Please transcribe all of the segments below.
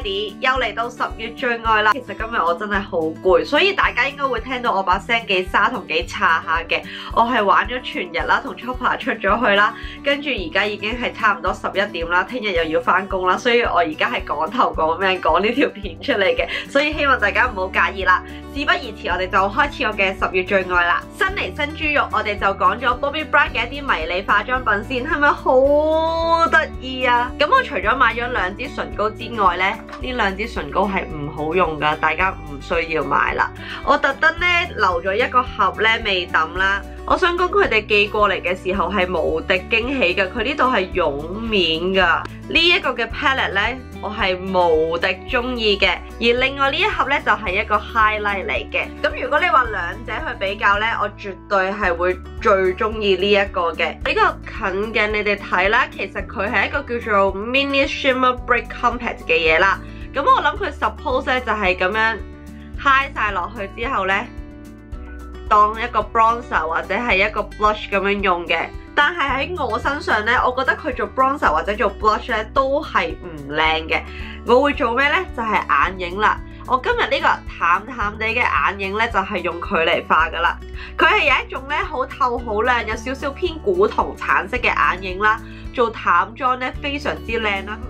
Friday 又嚟到10月最愛啦。其實今日我真係好攰，所以大家應該會聽到我把聲幾沙同幾差下嘅。我係玩咗全日啦，同 Chopper 出咗去啦，跟住而家已經係差唔多11點啦，聽日又要返工啦，所以我而家係趕頭趕命講呢條片出嚟嘅，所以希望大家唔好介意啦。事不宜遲，我哋就開始我嘅10月最愛啦。新嚟新豬肉，我哋就講咗 Bobbi Brown 嘅一啲迷你化妝品先，係咪好得意啊？咁我除咗買咗2支唇膏之外呢，呢2支唇膏係唔好用噶，大家唔需要買啦。我特登呢留咗一個盒呢未抌啦。我想講佢哋寄過嚟嘅時候係無敵驚喜嘅，佢呢度係絨面噶。呢一個嘅 palette 呢，我係無敵中意嘅。而另外呢一盒呢，就係一個 highlight 嚟嘅。咁如果你話兩者去比較呢，我絕對係會最中意呢一個嘅。呢個近鏡你哋睇啦，其實佢係一個叫做 Mini Shimmer Brick Compact 嘅嘢啦。咁我諗佢 suppose 呢就係咁樣 high 晒落去之後呢，當一個 bronzer 或者係一個 blush 咁樣用嘅，但係喺我身上呢，我覺得佢做 bronzer 或者做 blush 咧都係唔靚嘅。我會做咩呢？就係眼影啦。我今日呢個淡淡地嘅眼影呢，就係用佢嚟化噶啦。佢係有一種呢好透好靚，有少少偏古銅橙色嘅眼影啦，做淡妝呢，非常之靚啦。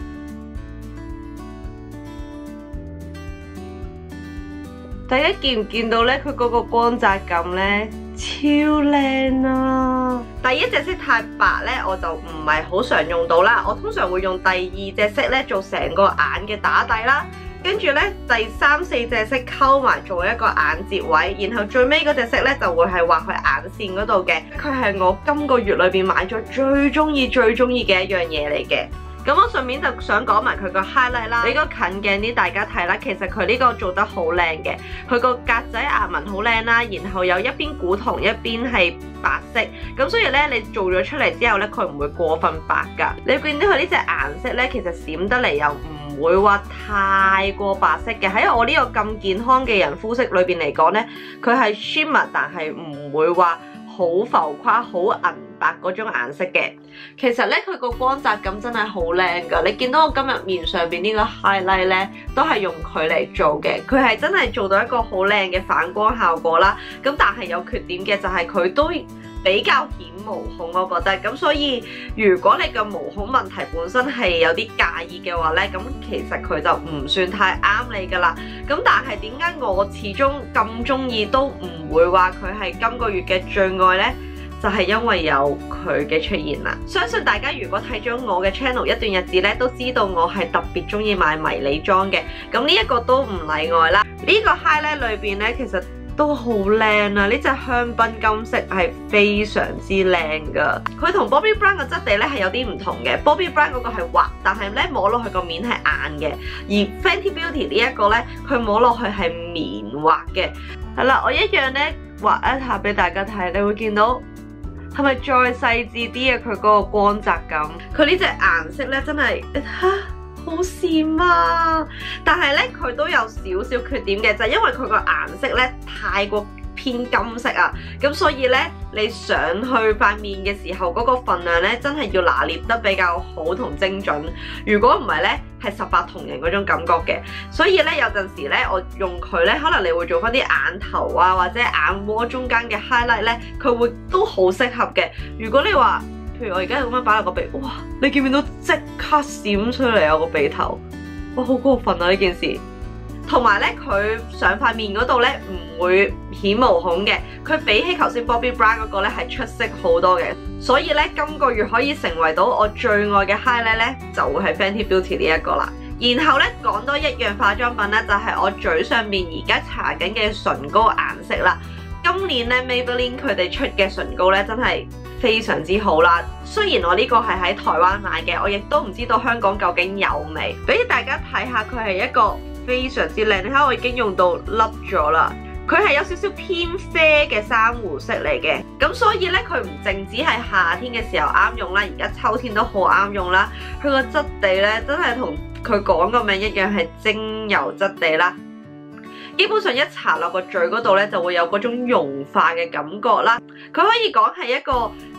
大家見唔見到咧？佢嗰個光澤感咧超靚啊！第一隻色太白咧，我就唔係好常用到啦。我通常會用第二隻色咧做成個眼嘅打底啦，跟住咧第3、4隻色溝埋做一個眼睫位，然後最尾嗰隻色咧就會係畫去眼線嗰度嘅。佢係我今個月裏邊買咗最中意嘅一樣嘢嚟嘅。咁我順便就想講埋佢個 highlight 啦，俾個近鏡啲大家睇啦。其實佢呢個做得好靚嘅，佢個格仔牙紋好靚啦，然後有一邊古銅一邊係白色，咁所以咧你做咗出嚟之後咧，佢唔會過分白㗎。你見到佢呢隻顏色咧，其實閃得嚟又唔會話太過白色嘅。喺我呢個咁健康嘅人膚色裏邊嚟講咧，佢係 shimmer， 但係唔會話好浮誇、好銀白嗰種顏色嘅。其實咧，佢個光澤感真係好靚噶。你見到我今日面上邊呢個 highlight 咧，都係用佢嚟做嘅。佢係真係做到一個好靚嘅反光效果啦。咁但係有缺點嘅就係佢都比較顯毛孔，我覺得。咁所以如果你個毛孔問題本身係有啲介意嘅話咧，咁其實佢就唔算太啱你噶啦。咁但係點解我始終咁中意都唔會話佢係今個月嘅最愛呢？就係因為有佢嘅出現啦。相信大家如果睇咗我嘅 channel 一段日子咧，都知道我係特別中意買迷你裝嘅。咁呢一個都唔例外啦。呢個 highlight 裏邊咧，其實都好靚啊！呢隻香檳金色係非常之靚噶。佢同 Bobbi Brown 嘅質地咧係有啲唔同嘅。Bobbi Brown 嗰個係滑，但係咧摸落去個面係硬嘅。而 Fenty Beauty 呢一個咧，佢摸落去係綿滑嘅。係啦，我一樣咧畫一下俾大家睇，你會見到。係咪再細緻啲啊？佢嗰個光澤感，佢呢隻顏色咧真係好閃啊！但係咧佢都有少少缺點嘅，就係因為佢個顏色咧太過偏金色啊，咁所以咧你上去塊面嘅時候嗰個份量咧真係要拿捏得比較好同精準。如果唔係咧係18銅人嗰種感覺嘅，所以咧有陣時咧我用佢咧，可能你會做翻啲眼頭啊或者眼窩中間嘅 highlight 咧，佢會都好適合嘅。如果你話譬如我而家咁樣擺落個鼻，哇！你見唔見到即刻閃出嚟有個鼻頭？哇！好過分啊呢件事！同埋咧，佢上塊面嗰度咧唔會顯毛孔嘅，佢比起頭先 Bobbi Brown 嗰個咧係出色好多嘅，所以咧今個月可以成為到我最愛嘅 highlight 咧，就會係 Fenty Beauty 呢一個啦。然後咧講多一樣化妝品咧，就係我嘴上面而家搽緊嘅唇膏顏色啦。今年咧 Maybelline 佢哋出嘅唇膏咧真係非常之好啦。雖然我呢個係喺台灣買嘅，我亦都唔知道香港究竟有未。俾大家睇下，佢係一個非常之靚，你睇我已經用到凹咗啦。佢係有少少偏啡嘅珊瑚色嚟嘅，咁所以咧佢唔淨止係夏天嘅時候啱用啦，而家秋天都好啱用啦。佢個質地咧真係同佢講個名一樣，係精油質地啦。基本上一搽落個嘴嗰度咧，就會有嗰種融化嘅感覺啦。佢可以講係一個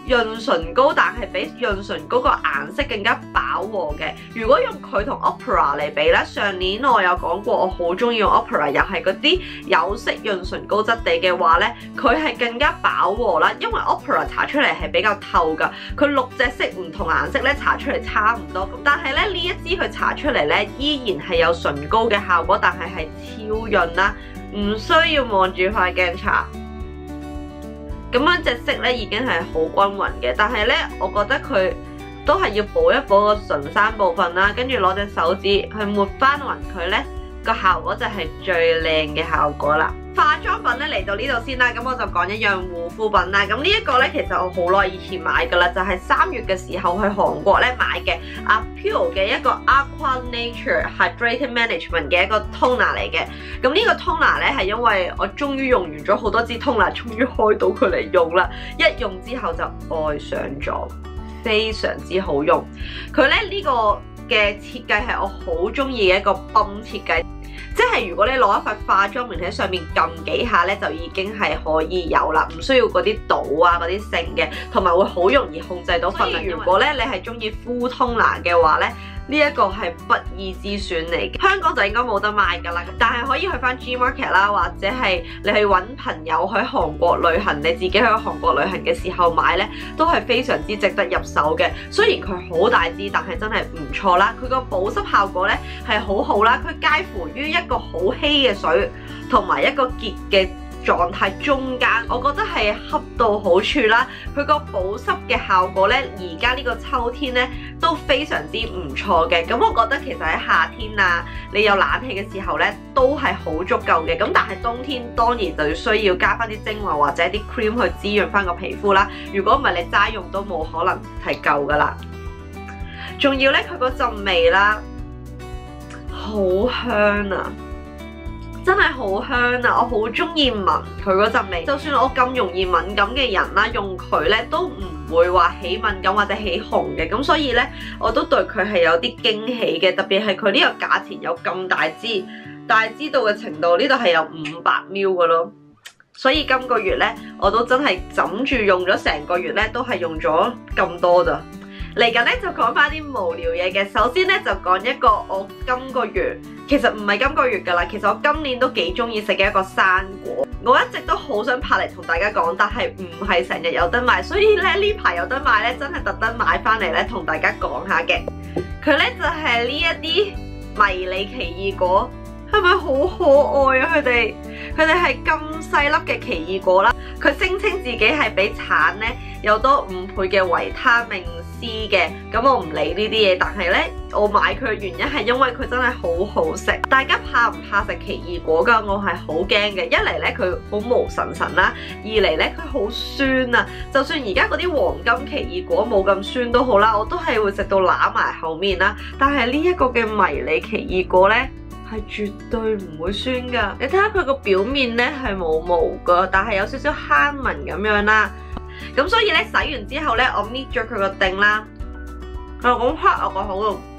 潤唇膏，但係比潤唇膏個顏色更加飽和嘅。如果用佢同 Opera 嚟比咧，上年我有講過，我好中意用 Opera， 又係嗰啲有色潤唇膏質地嘅話咧，佢係更加飽和啦。因為 Opera 搽出嚟係比較透㗎，佢6隻色唔同顏色咧搽出嚟差唔多。咁但係咧呢一支佢搽出嚟咧依然係有唇膏嘅效果，但係係超潤啦，唔需要望住塊鏡搽。咁樣隻色咧已經係好均勻嘅，但係咧我覺得佢都係要補一補個唇山部分啦，跟住攞隻手指去抹翻勻佢咧，個效果就係最靚嘅效果啦。化妝品咧嚟到呢度先啦，咁我就講一樣護膚品啦。咁呢一個咧其實我好耐以前買噶啦，就係3月嘅時候去韓國咧買嘅阿 Pure 嘅一個 Aqua Nature Hydrating Management 嘅一個 toner 嚟嘅。咁呢個 toner 咧係因為我終於用完咗好多支 toner， 終於開到佢嚟用啦，一用之後就愛上咗，非常之好用。佢咧呢個嘅設計係我好中意嘅一個泵設計。即係如果你攞一塊化妝棉喺上面撳幾下咧，就已經係可以有啦，唔需要嗰啲倒啊嗰啲性嘅，同埋會好容易控制到分量。如果咧你係中意敷通拿嘅話咧，呢一個係不二之選嚟嘅。香港就應該冇得賣㗎啦，但係可以去翻 G Market 啦，或者係你去揾朋友去韓國旅行，你自己去韓國旅行嘅時候買咧，都係非常之值得入手嘅。雖然佢好大支，但係真係唔錯啦。佢個保濕效果咧係好好啦，佢介乎於一個好稀嘅水同埋一個結嘅狀態中間，我覺得係恰到好處啦。佢個保濕嘅效果咧，而家呢個秋天咧都非常之唔錯嘅。咁我覺得其實喺夏天啊，你有冷氣嘅時候咧，都係好足夠嘅。咁但係冬天當然就要需要加翻啲精華或者啲 cream 去滋潤翻個皮膚啦。如果唔係你齋用都冇可能係夠噶啦。仲要咧佢嗰陣味啦，好香啊！真係好香啊！我好中意聞佢嗰陣味，就算我咁容易敏感嘅人啦，用佢咧都唔會話起敏感或者起紅嘅，咁所以咧我都對佢係有啲驚喜嘅，特別係佢呢個價錢有咁大支，大支到嘅程度，呢度係有500 ml 嘅咯，所以今個月咧我都真係枕住用咗成個月咧，都係用咗咁多咋。嚟緊咧就講翻啲無聊嘢嘅，首先咧就講一個我今個月，其實唔係今個月噶啦，其實我今年都幾中意食嘅一個生果，我一直都好想拍嚟同大家講，但係唔係成日有得賣，所以咧呢排有得賣咧，真係特登買翻嚟咧同大家講下嘅。佢咧就係呢一啲迷你奇異果，係咪好可愛啊？佢哋係咁細粒嘅奇異果啦，佢聲稱自己係比橙咧有多5倍嘅維他命C嘅，咁我唔理呢啲嘢，但係咧我買佢嘅原因係因為佢真係好好食。大家怕唔怕食奇異果㗎？我係好驚嘅，一嚟咧佢好毛神神啦，二嚟咧佢好酸啊。就算而家嗰啲黃金奇異果冇咁酸都好啦，我都係會食到揦埋後面啦。但係呢一個嘅迷你奇異果咧，係絕對唔會酸㗎。你睇下佢個表面咧係冇毛㗎，但係有少少坑紋咁樣啦。咁所以咧洗完之後咧，我搣咗佢個頂啦，佢咁黑我個口度，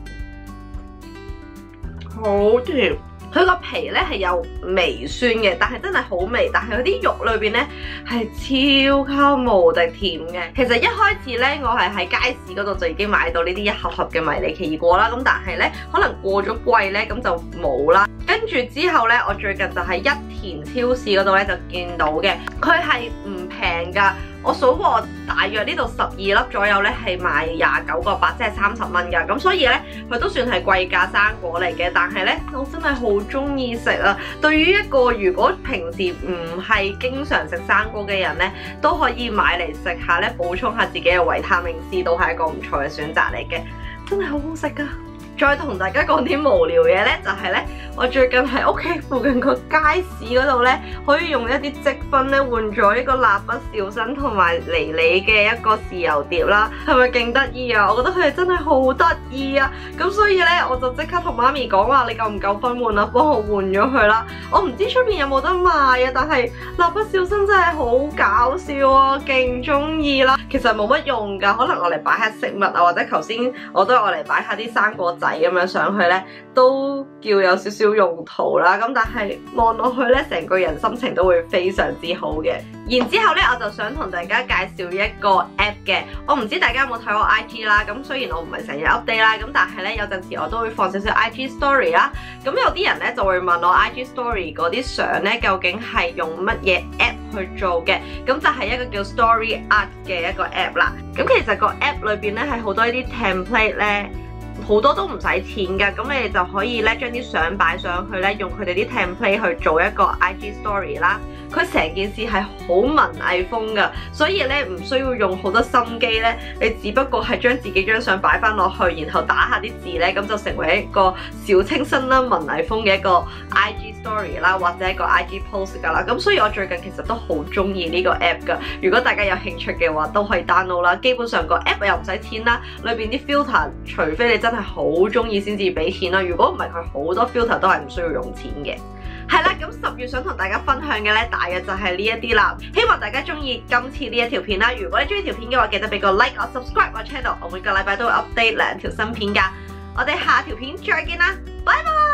好甜。佢個皮咧係有微酸嘅，但係真係好微。但係佢啲肉裏邊咧係超級無敵甜嘅。其實一開始咧，我係喺街市嗰度就已經買到呢啲一盒盒嘅迷你奇異果啦。咁但係咧，可能過咗季咧，咁就冇啦。跟住之後咧，我最近就喺一田超市嗰度咧就見到嘅，佢係唔平㗎。我數過大約呢度12粒左右咧係賣29個8，即係30蚊㗎。咁所以咧佢都算係貴價生果嚟嘅。但係咧我真係好中意食啊！對於一個如果平時唔係經常食生果嘅人咧，都可以買嚟食下咧，補充下自己嘅維他命 C 都係一個唔錯嘅選擇嚟嘅。真係好好食㗎！再同大家講啲無聊嘢咧，就係咧，我最近喺屋企附近個街市嗰度咧，可以用一啲積分咧換咗呢個蠟筆小新同埋妮妮嘅一個豉油碟啦，係咪勁得意啊？我覺得佢哋真係好得意啊！咁所以咧，我就即刻同媽咪講話：你夠唔夠分換啊？幫我換咗佢啦！我唔知出邊有冇得賣啊，但係蠟筆小新真係好搞笑啊，勁中意啦！ 其實冇乜用㗎，可能我嚟擺下食物啊，或者頭先我都我嚟擺下啲生果仔咁樣上去咧，都叫有少少用途啦。咁但係望落去咧，成個人心情都會非常之好嘅。然之後咧，我就想同大家介紹一個 app 嘅。我唔知大家有冇睇我 IG 啦，咁雖然我唔係成日 update 啦，咁但係咧有陣時我都會放少少 IG story 啦。咁有啲人咧就會問我 IG story 嗰啲相咧究竟係用乜嘢 app 去做嘅？咁就係一個叫 Story Art 嘅一個 app 啦。咁其實個 app 裏邊咧係好多呢啲 template 咧。好多都唔使錢㗎，咁你哋就可以咧將啲相擺上去咧，用佢哋啲 template 去做一個 IG story 啦。佢成件事係好文藝風㗎，所以咧唔需要用好多心機咧，你只不過係將自己張相擺翻落去，然後打下啲字咧，咁就成為一個小清新啦、文藝風嘅一個 IG story 啦，或者一個 IG post 㗎啦。咁所以我最近其實都好中意呢個 app 㗎。如果大家有興趣嘅話，都可以 download 啦。基本上個 app 又唔使錢啦，裏邊啲 filter 除非你真係好中意先至俾錢啦。如果唔係，佢好多 filter 都係唔需要用錢嘅。係啦，咁10月想同大家分享嘅咧，大約就係呢一啲啦。希望大家中意今次呢一條片啦。如果你中意條片嘅話，記得俾個 like 我 subscribe 我 channel， 我每個禮拜都會 update 2條新片㗎。我哋下條片再見啦，拜拜。